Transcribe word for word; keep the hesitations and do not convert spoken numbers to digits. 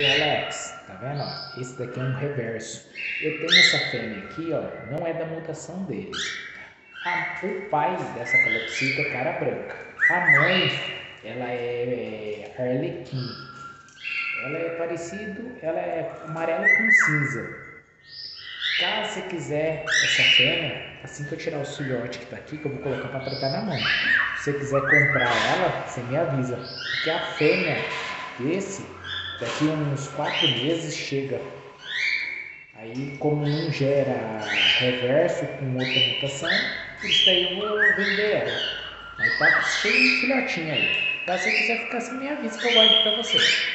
Alex, tá vendo? Ó? Esse daqui é um reverso. Eu tenho essa fêmea aqui, ó, não é da mutação dele. A- o pai dessa calopsita é cara branca. A mãe, ela é, é arlequim. Ela é parecido, ela é amarela com cinza. Caso você quiser essa fêmea, assim que eu tirar o filhote que tá aqui, que eu vou colocar para tratar na mão. Se você quiser comprar ela, você me avisa. Porque a fêmea desse, daqui uns quatro meses chega. Aí, como não gera reverso com outra mutação, isso daí eu vou vender ela. Aí tá cheio de filhotinho aí. Caso você quiser ficar, você me avisa que eu guardo pra você.